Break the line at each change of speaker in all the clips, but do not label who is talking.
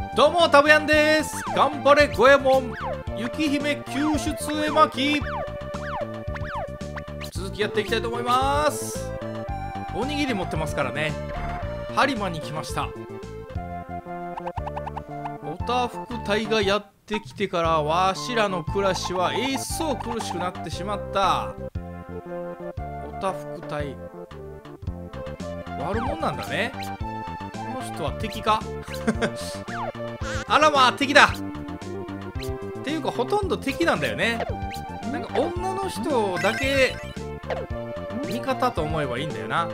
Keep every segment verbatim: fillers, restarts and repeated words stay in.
どうもたぶやんです。頑張れ五右衛門雪姫救出絵巻、続きやっていきたいと思います。おにぎり持ってますからね。播磨に来ました。おたふく隊がやってきてからわしらの暮らしは一層苦しくなってしまった。おたふく隊悪者なんだね。この人は敵かあらまあ敵だっていうかほとんど敵なんだよね。なんか女の人だけ味方と思えばいいんだよな。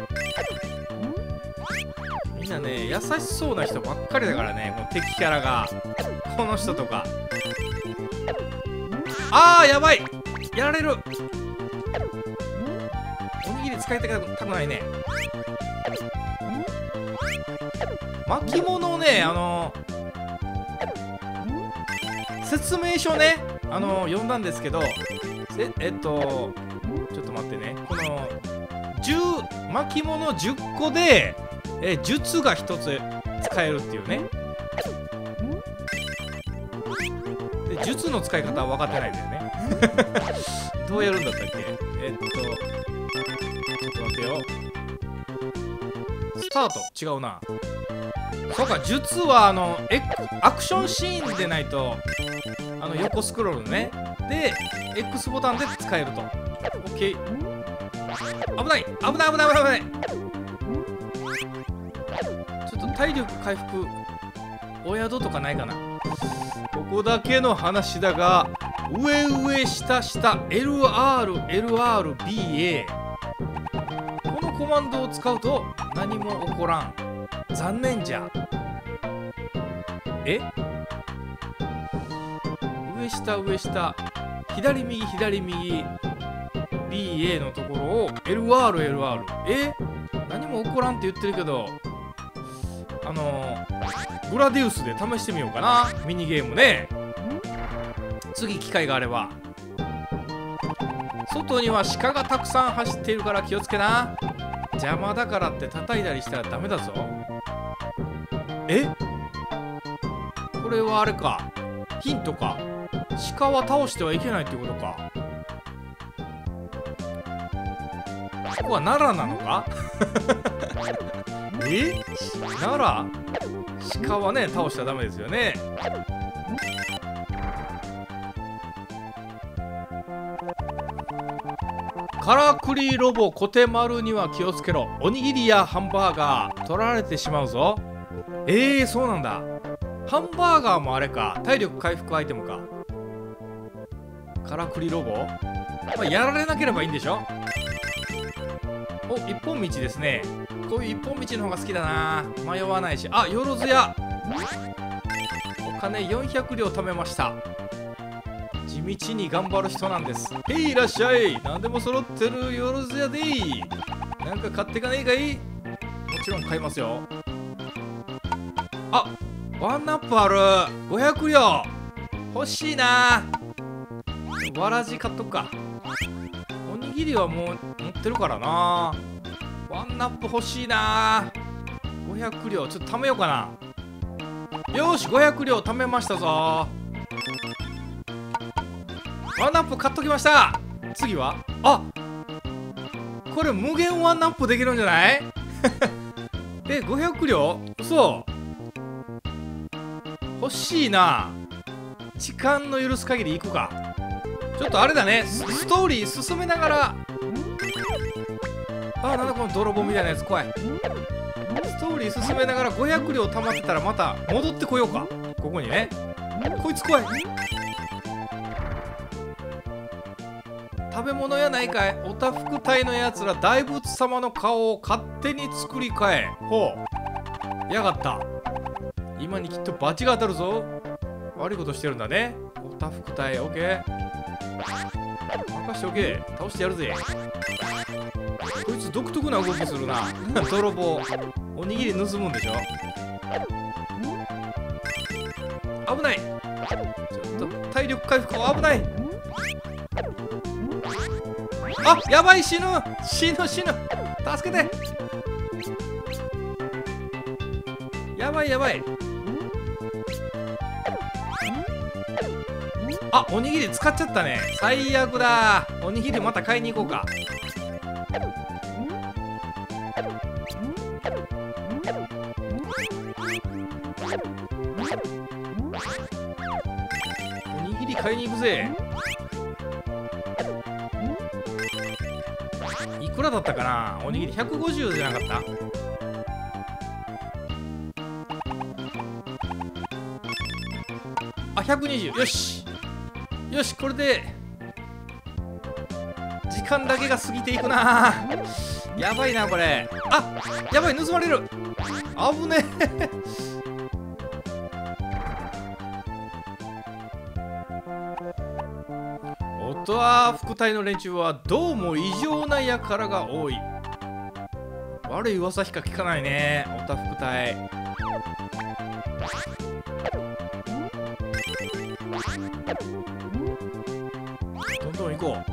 みんなね優しそうな人ばっかりだからね、この敵キャラが。この人とかあーやばい、やられる。おにぎり使いたくないね。巻物をね、あの説明書ね、あの読んだんですけど、ええっとちょっと待ってね、このじゅう巻物じゅっこでえ術がひとつ使えるっていうね。で術の使い方は分かってないんだよねどうやるんだったっけ。えっとちょっと待ってよ、スタート違うな。そうか、術はあのエアクションシーンでないと、あの横スクロールねで X ボタンで使えると。 OK。 危ない危ない危ない危ない危ない。ちょっと体力回復お宿とかないかな。ここだけの話だが、上上下下 エルアールエルアールビーエー このコマンドを使うと何も起こらん。残念じゃ。え上下上下左右左右 ビーエー のところを エルアールエルアール え何も起こらんって言ってるけど、あのー、グラディウスで試してみようかな、ミニゲームね。次機会があれば。外には鹿がたくさん走っているから気をつけな。邪魔だからって叩いたりしたらダメだぞ。えこれはあれか、ヒントか。鹿は倒してはいけないってことか。ここは奈良なのかえ奈良、鹿はね倒しちゃダメですよね。からくりロボコテマルには気をつけろ。おにぎりやハンバーガー取られてしまうぞ。えー、そうなんだ。ハンバーガーもあれか、体力回復アイテムか。からくりロボ、まあ、やられなければいいんでしょ。お、一本道ですね。こういう一本道の方が好きだな。迷わないし。あ、よろずやお金よんひゃくりょう貯めました。地道に頑張る人なんです。へい、いらっしゃい。何でも揃ってるよろずやでいい。なんか買ってかねえかい。もちろん買いますよ。あ、ワンナップある。ごひゃくりょう欲しいな。わらじ買っとくか。おにぎりはもう持ってるからな。ワンナップ欲しいな。ごひゃくりょうちょっと貯めようかな。よし、ごひゃくりょう貯めましたぞ。ワンナップ買っときました。次はあ、これ無限ワンナップできるんじゃないえ、ごひゃくりょう嘘。欲しいな。時間の許す限り行くか。ちょっとあれだね、ストーリー進めながら。あ、なんだこの泥棒みたいなやつ怖い。ストーリー進めながらごひゃくりょう貯まってたらまた戻ってこようか。ここにね、こいつ怖い。食べ物やないかい。おたふく隊のやつら大仏様の顔を勝手に作り変え。ほうやがった。今にきっとバチが当たるぞ。悪いことしてるんだね。おたふく隊オッケー任しておけ。倒してやるぜ。こいつ独特な動きするな泥棒。おにぎり盗むんでしょ。危ない。ちょっと体力回復。危ない。あ、やばい、死ぬ死ぬ死ぬ。助けて。やばいやばい。 あ、おにぎり使っちゃったね。最悪だ。おにぎりまた買いに行こうか。おにぎり買いに行くぜ。いくらだったかな。おにぎりひゃくごじゅうじゃなかった？あ、ひゃくにじゅう。よしよし、これで時間だけが過ぎていくな。やばいなこれ。あ、やばい、盗まれる。危ねえ。オトア副隊の連中はどうも異常な輩が多い。悪い噂しか聞かないね、オタ副隊。どんどん行こ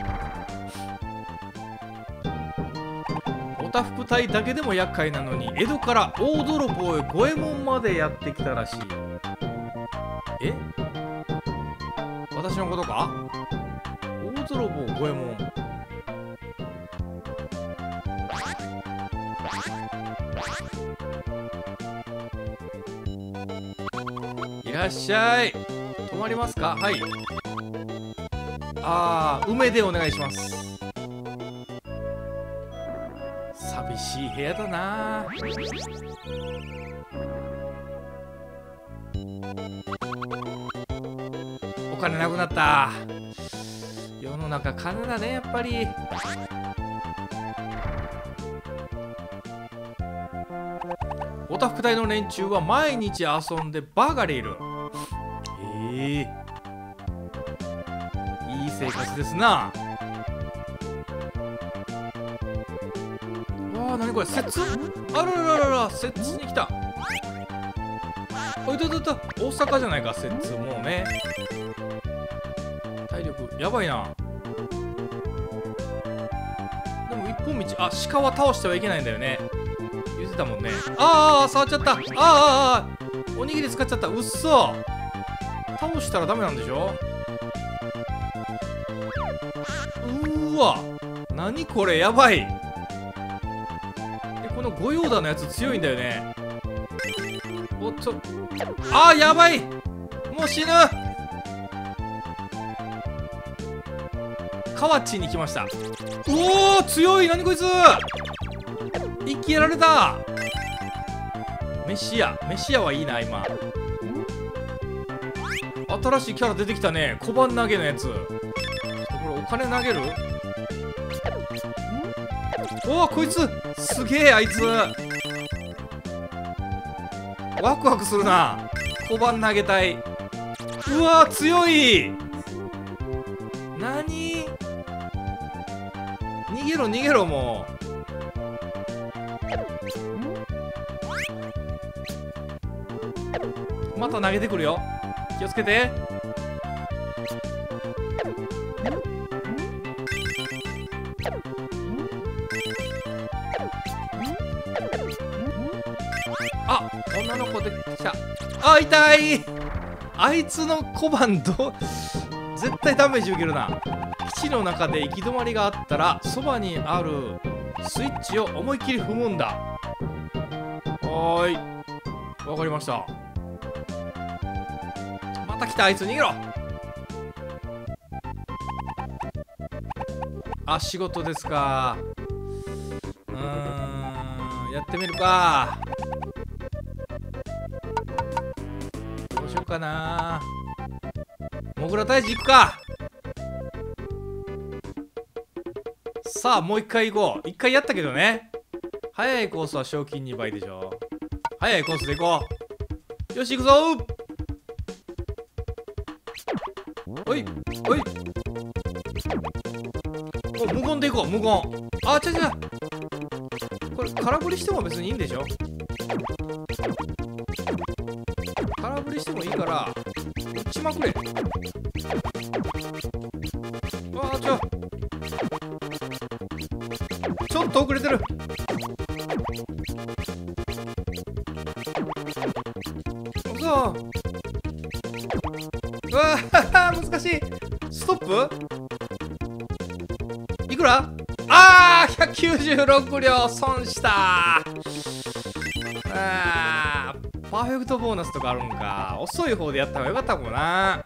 う。オタ副隊だけでも厄介なのに、江戸から大泥棒へ五右衛門までやってきたらしい。え、私のことか。大泥棒五右衛門。いらっしゃい。泊まりますか。はい。ああ、梅でお願いします。寂しい部屋だな。お金なくなった。世の中金だね、やっぱり。オタ副隊の連中は毎日遊んでばかりいる。ええー、いい生活ですな。わあ、なにこれ、摂津。あららららら、摂津に来た。おいたたた、大阪じゃないか、摂津。もうね、体力やばいな。でも一本道、あ、鹿は倒してはいけないんだよね、言ってたもんね。ああ、触っちゃった。ああ、ああ、おにぎり使っちゃった。うっそ、倒したらダメなんでしょ。うーわ、なにこれ、やばい。で、この御用だのやつ強いんだよね。おっと、ああ、やばい、もう死ぬ。河内に来ました。うおー、強い。なにこいつ、一気やられた。メシア、メシアはいいな。今新しいキャラ出てきたね。小判投げのやつ。これお金投げる。おお、こいつすげえ。あいつワクワクするな。小判投げたい。うわー、強い。なに、逃げろ逃げろ。もうまた投げてくるよ、気をつけて。あ、女の子できた。あ、痛い。あいつの小判ど絶対ダメージ受けるな。基地の中で行き止まりがあったら、そばにあるスイッチを思いっきり踏むんだ。はーい、わかりました。また来た。あいつ逃げろ。あ、仕事ですか。うーん、やってみるか。どうしようかな。モグラ退治行くか。さあ、もう一回行こう。一回やったけどね。早いコースは賞金にばいでしょ。早いコースで行こう。よし、行くぞ。おいおい、お、無言で行こう。無言。あ、ちゃちゃ、これ空振りしても別にいいんでしょ。空振りしてもいいから打ちまくれ。うわー、ちょちょっと遅れてる。うわー、難ししい。ストップいくら？あーひゃくきゅうじゅうろくりょう損したー。あーパーフェクトボーナスとかあるんか。遅い方でやった方がよかったかもな。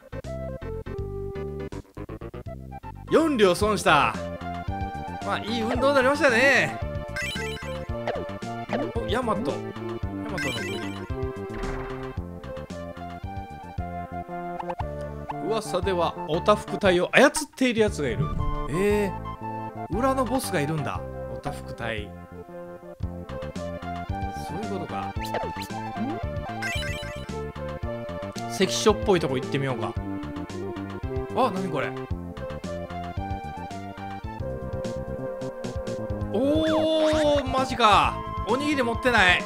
よんりょう損した。まあいい運動になりましたね。おヤマトヤマトの国。噂ではオタフク隊を操っているやつがいる。えー、裏のボスがいるんだ。オタフク隊、そういうことか。関所っぽいとこ行ってみようか。あ、なにこれ。おーマジか。おにぎり持ってない。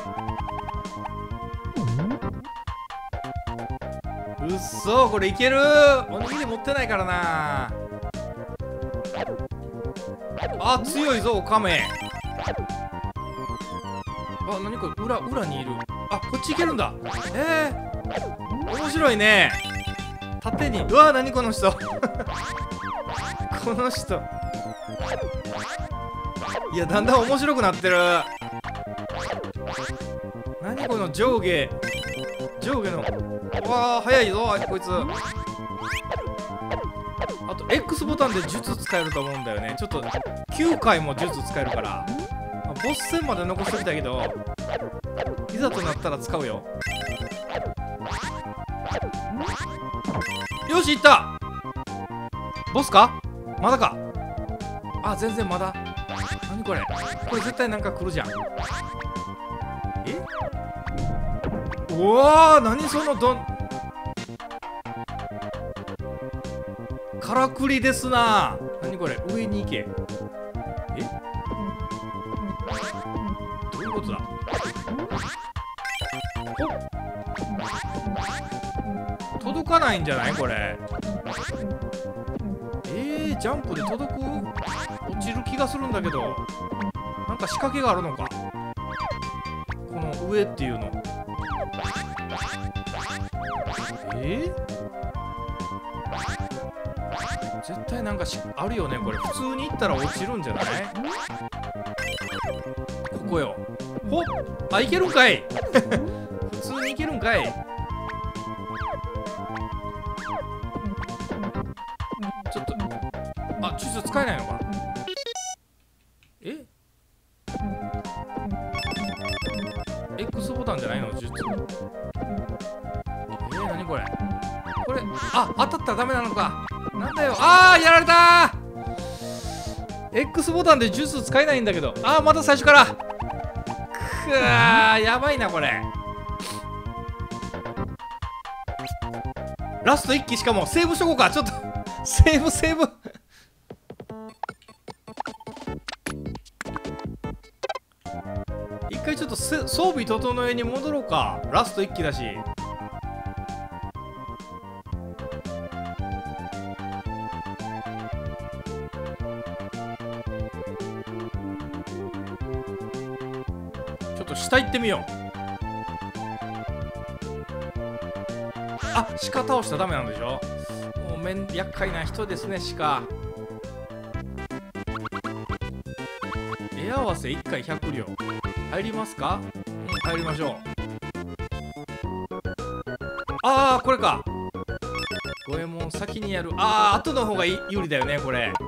うっそ、これいける。おにぎり持ってないからな。あ、強いぞオカメ。あ、なにこれ。裏裏にいる。あ、こっち行けるんだ。えー、面白いね。縦に。うわ、なにこの人この人いや、だんだん面白くなってる。なにこの上下上下の。わあ、早いぞこいつ。あと X ボタンで術使えると思うんだよね。ちょっときゅうかいも術使えるから、ボス戦まで残してきたけど、いざとなったら使うよ。よし、いった。ボスかまだか。あ、全然まだ。なにこれ。これ絶対なんか来るじゃん。え、うわー、何そのどんからくりですな。何これ。上に行け。え、どういうことだ。お、届かないんじゃないこれ。えー、ジャンプで届く？落ちる気がするんだけど。なんか仕掛けがあるのか、この上っていうの。えー、絶対なんかしあるよねこれ。普通に行ったら落ちるんじゃない？ここよ。ほっ、あ、いけるんかい普通にいけるんかい。ちょっと、あ、術使えないのか。え、 X ボタンじゃないの術。えー、何これ。これ、あ、当たったらダメなのか。なんだよ。あー、やられたー。 X ボタンで術使えないんだけど。あー、また最初から。くわー、やばいなこれ。ラストいっき。しかもセーブしとこうか。ちょっとセーブセーブ一回ちょっと装備整えに戻ろうか。ラストいっきだし。ちょっと下行ってみよう。あ、鹿倒したらダメなんでしょ。もうめん厄介な人ですね鹿。絵合わせいっかいひゃくりょう入りますか。うん、入りましょう。ああ、これか。五右衛門先にやる。ああ、後の方が有利だよねこれ。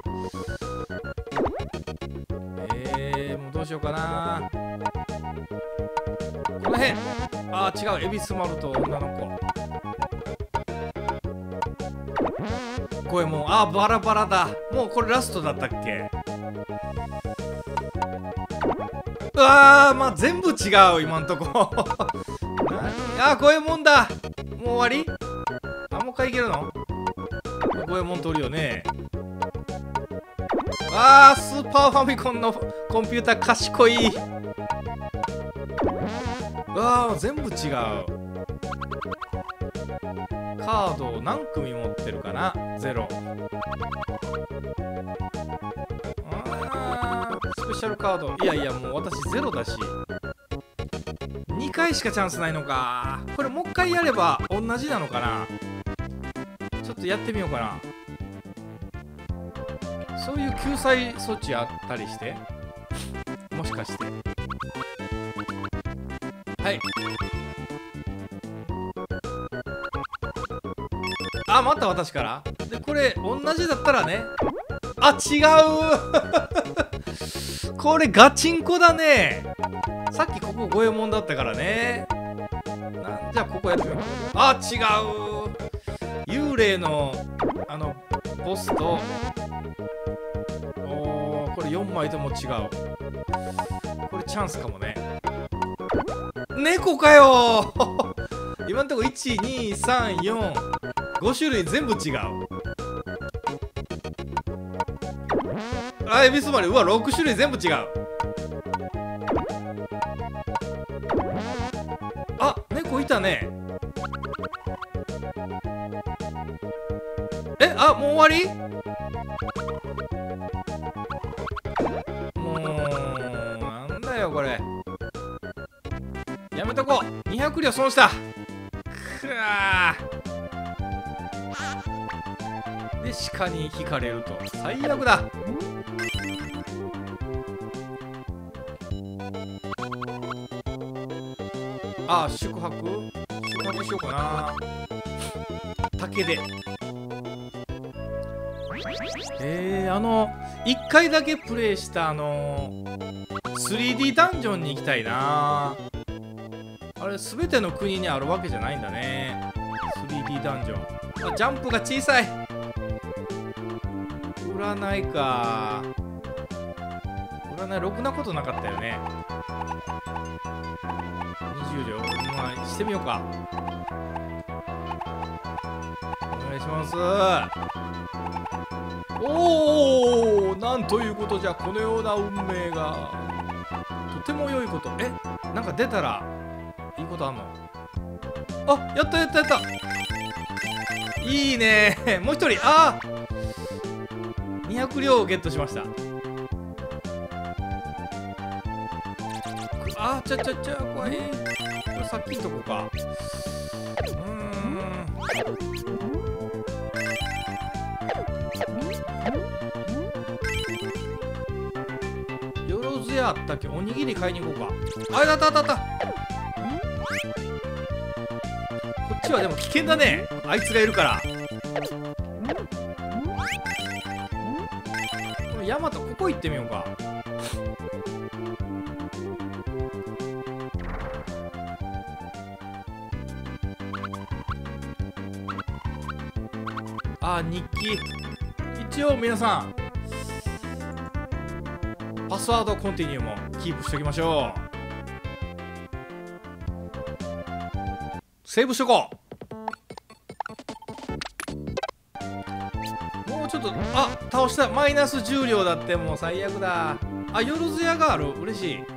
えー、もうどうしようかな。この辺。ああ、違う。恵比寿丸と女の子。五右衛門。ああ、バラバラだ。もうこれラストだったっけ。うわー、まあ全部違う今んとこあー、五右衛門だ。もう終わり。あ、もう一回いけるの。五右衛門取るよね。あー、スーパーファミコンのコンピューター賢い。うわー、全部違う。カードを何組持ってるかな。ゼロ。スペシャルカード。いやいや、もう私ゼロだし。にかいしかチャンスないのか。これもう一回やれば同じなのかな。 ちょっとやってみようかな。そういう救済措置あったりして、もしかして。はい。あ、また私からで、これ同じだったらね。あ、違うこれガチンコだね。さっきここ五右衛門だったからね。なんじゃここやってみよう。あ、違う。幽霊のあのボスと、おー、これよんまいとも違う。これチャンスかもね。猫かよ今んとこいち、に、さん、よん、ご種類全部違う。あ、エビスマリ、うわ、ろく種類全部違う。あ、猫いたね。え、あ、もう終わり？もうなんだよこれ。やめとこう。にひゃく両損した。くわー。で鹿に引かれると最悪だ。ああ、宿泊宿泊しようかな。竹で。えー、あのいっかいだけプレイしたあの スリーディー ダンジョンに行きたいな。あれ全ての国にあるわけじゃないんだね。 スリーディー ダンジョン。あ、ジャンプが小さい。占いか。占いろくなことなかったよね。にじゅう両、まあしてみようか。お願いします。おお、なんということじゃ。このような運命がとても良いこと。え、なんか出たらいいことあんの？あ、やったやったやった。いいねもう一人。あー、にひゃく両をゲットしました。あー、ちゃちゃちゃ怖い。これさっきんとこか。うーん、よろずやあったっけ。おにぎり買いに行こうか。あ、あったあったあった。こっちはでも危険だね、あいつがいるから。これヤマト、ここ行ってみようか。あ、日記。一応皆さんパスワードコンティニューもキープしておきましょう。セーブしとこう。もうちょっと。あ、倒した。マイナスじゅう両だって。もう最悪だ。あ、よろずやがある。嬉しい。なん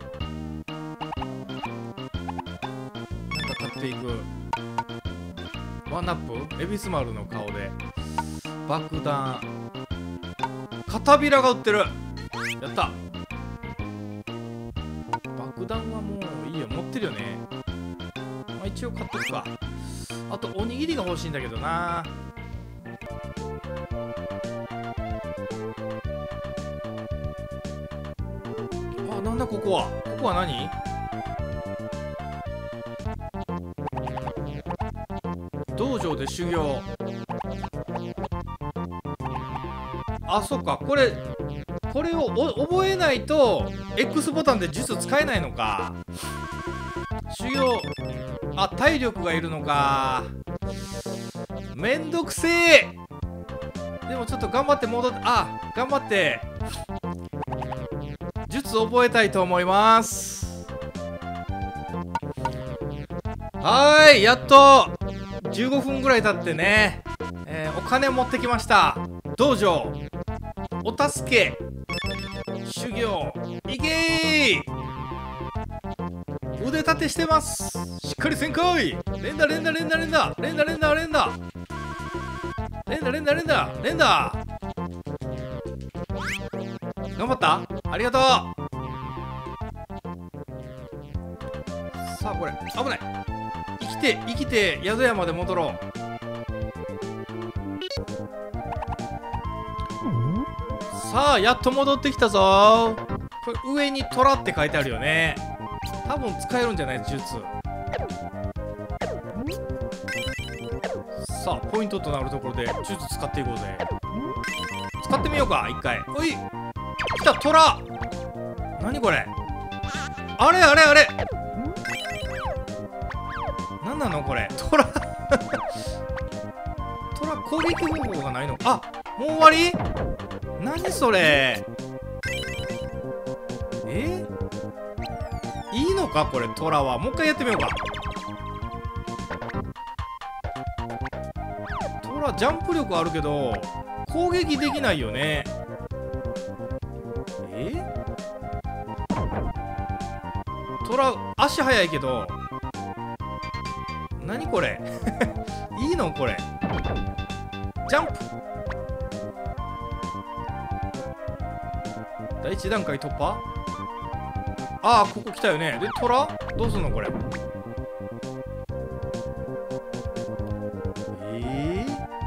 か買っていく。ワンナップ、エビス丸の顔で爆弾。片びらが売ってる。やった。爆弾はもういいよ、持ってるよね。まあ、一応買っとくか。あとおにぎりが欲しいんだけどな。あ、なんだここは。ここは何？道場で修行。あ、そっか。これこれをお覚えないと X ボタンで術使えないのか。修行。あ、体力がいるのか。めんどくせえ。でもちょっと頑張って戻って、あ、頑張って術覚えたいと思います。はーい、やっとじゅうごふんぐらい経ってね、えー、お金持ってきました。道場お助け修行いけー。腕立てしてます。しっかりせんかい。連打連打連打連打連打連打連打連打連打連打連打。頑張った。ありがとう。さあこれ危ない。生きて生きて宿屋まで戻ろう。 さあやっと戻ってきたぞ。これ上に虎って書いてあるよね。多分使えるんじゃない術。さあポイントとなるところで術使っていこうぜ。使ってみようか一回。おい来た虎。何これ。あれあれあれ何なのこれ。虎虎攻撃方法がないのか。あもう終わり。何それ。えいいのかこれ。虎はもう一回やってみようか。虎ジャンプ力あるけど攻撃できないよね。え虎足速いけど何これいいのこれ。ジャンプ第一段階突破。ああここ来たよね。で虎どうすんのこれ。えー、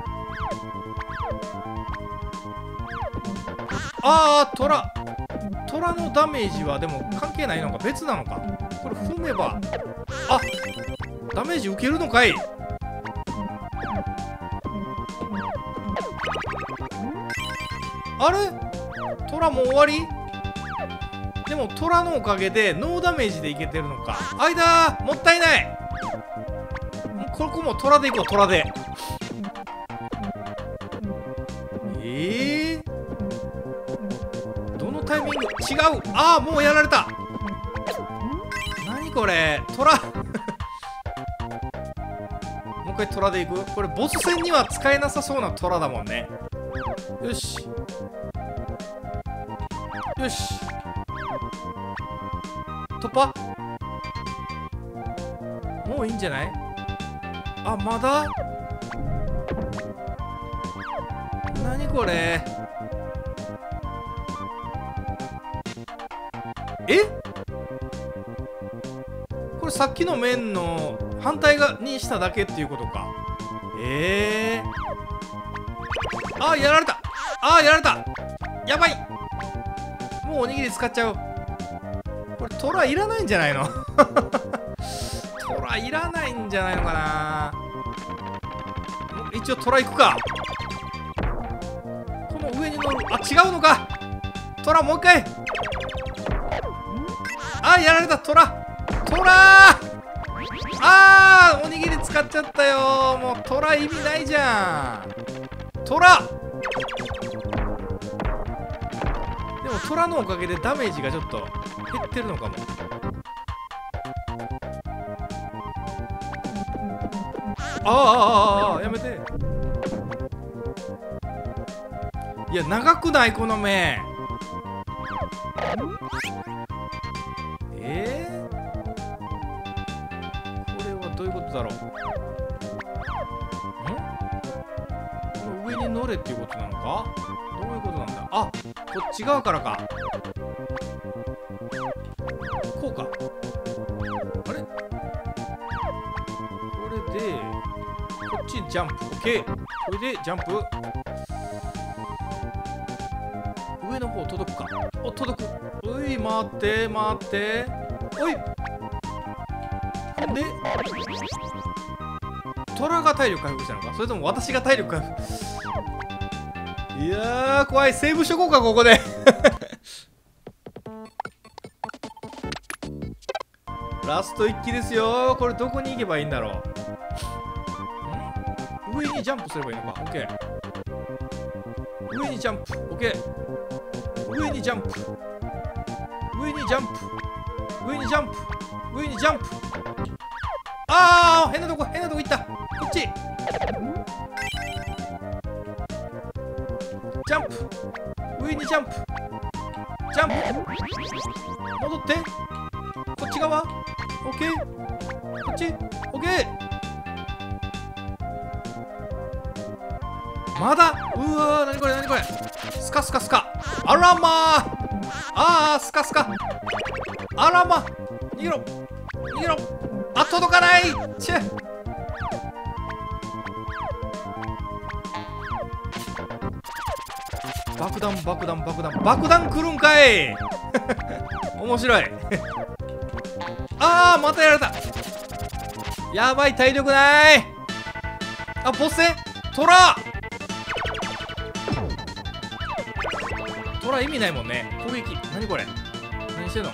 ああ虎虎のダメージはでも関係ないのか。別なのかこれ。踏めばあダメージ受けるのかい。あれ虎もう終わり。でも虎のおかげでノーダメージでいけてるのか。あいだーもったいない。ここも虎でいこう。虎でえー、どのタイミング違う。ああもうやられた。何これ虎もう一回虎でいく。これボス戦には使えなさそうな虎だもんね。よしよし突破。もういいんじゃない。あまだ。何これ。えこれさっきの面の反対側にしただけっていうことか。ええー、あやられた。あやられた。やばい。もうおにぎり使っちゃう。これ虎いらないんじゃないの虎いらないんじゃないのかな。一応虎行くか。この上に乗る。あ違うのか。虎もう一回。あやられた。虎虎あーおにぎり使っちゃったよ。もう虎意味ないじゃん。虎でも虎のおかげでダメージがちょっと減ってるのかも。ああああああやめて。いや長くないこの目。えー、これはどういうことだろう。んこの上に乗れっていうことなのか。どういうことなんだ。あこっち側からか。こうか。あれこれでこっちジャンプ。オッケー。これでジャンプ。上の方届くか。お届く。おい回って回っておいで虎が体力回復したのか。それとも私が体力回復。いやー怖い。セーブしとこうかここでラスト一騎ですよ。これどこに行けばいいんだろう。ん上にジャンプすればいいのか。オッケー。上にジャンプ。オッケー。上にジャンプ。上にジャンプ。上にジャンプ。上にジャンプ。ああ変なとこ変なとこ行った。こっちジャンプ。上にジャンプ。ジャンプ戻ってこっち側。オッケーこっちオッケー。まだうわー何これ何これ。スカスカスカ。あらまーあースカスカ。あらま逃げろ逃げろ。あ届かない。チェ爆弾爆弾爆弾爆弾来るんかい面白いあーまたやられた。やばい、体力ない。あ、ボス戦トラトラ意味ないもんね。攻撃何これ、何してんの。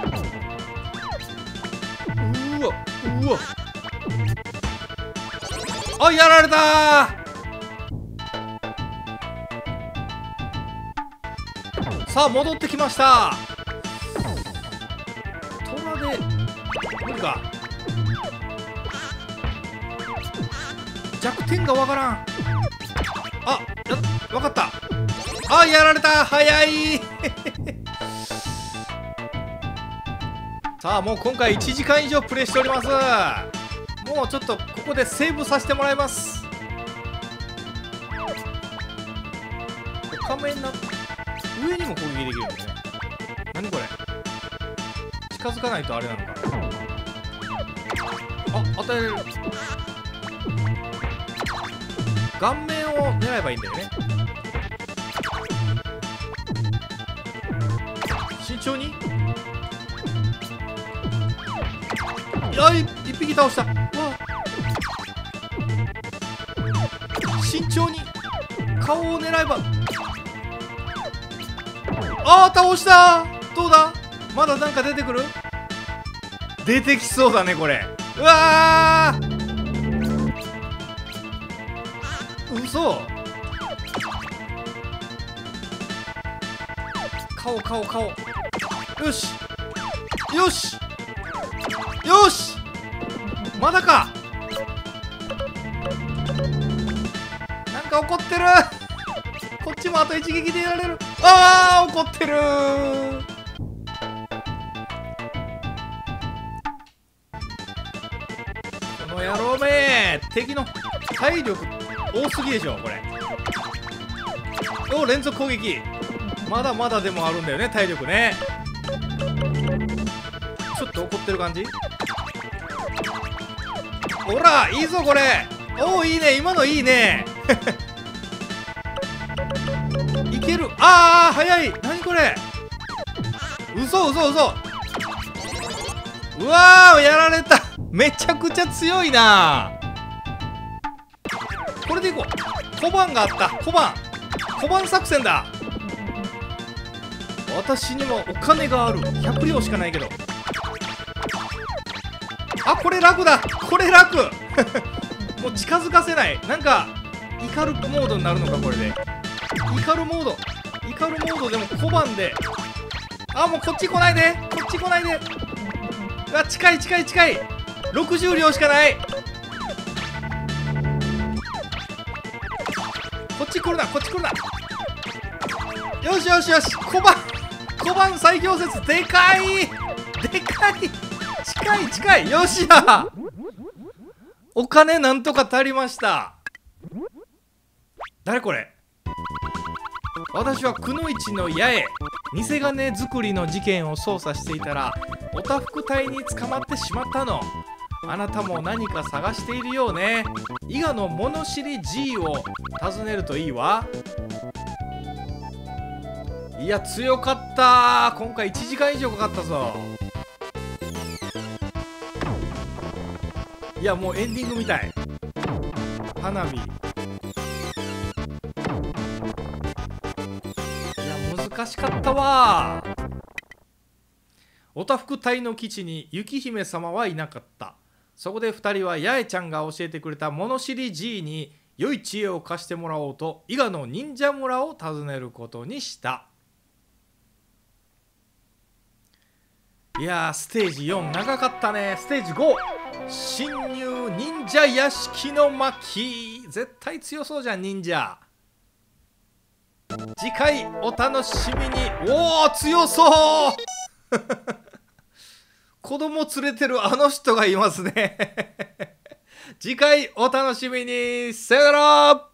うわうわ、あ、やられたー。さあ戻ってきました。トラで無理か。弱点がわからん。あ、や、わかった。あ、やられた。早いさあもう今回いちじかん以上プレイしております。もうちょっとここでセーブさせてもらいます。仮面な上にも攻撃できるんだね。何これ、近づかないとあれなのか。あ、与えれる。顔面を狙えばいいんだよね。慎重に。あい、一匹倒した。うわ、慎重に顔を狙えば。あー、倒した。どうだ、まだなんか出てくる。出てきそうだねこれ。うわー、嘘。顔顔顔。よしよしよし、まだか。なんか怒ってるこっちもあと一撃でやられる。あー、怒ってるー。この野郎め、敵の体力多すぎでしょこれ。お、連続攻撃。まだまだでもあるんだよね、体力ね。ちょっと怒ってる感じ。ほら、いいぞこれ。おお、いいね、今のいいねいける。あー、早い。何これ、嘘嘘嘘。うわー、やられた。めちゃくちゃ強いな。これでいこう。小判があった。小判小判作戦だ。私にもお金がある。ひゃく両しかないけど。あ、これ楽だ。これ楽もう近づかせない。なんか怒るモードになるのかこれで。怒るモード怒るモードでも小判で。あ、もうこっち来ないで、こっち来ないで。あ、近い近い近い。ろくじゅう両しかない。こっち来るな、こっち来るな。よしよしよし、小判小判最強説。でかいでかい。近い近い。よっしゃ、お金なんとか足りました。誰これ。私はくのいちの八重偽金作りの事件を捜査していたらおたふく隊に捕まってしまったの。あなたも何か探しているようね。伊賀の物知り G を訪ねるといいわ。いや強かった。今回いちじかん以上かかったぞ。いやもうエンディングみたい。花火。いや難しかったわ。おたふく隊の基地に雪姫様はいなかった。そこでふたりは八重ちゃんが教えてくれた物知り G に良い知恵を貸してもらおうと伊賀の忍者村を訪ねることにした。いやーステージよん長かったね。ステージご、侵入忍者屋敷の巻。絶対強そうじゃん忍者。次回お楽しみに。おお強そう子供連れてるあの人がいますね次回お楽しみに。さよなら。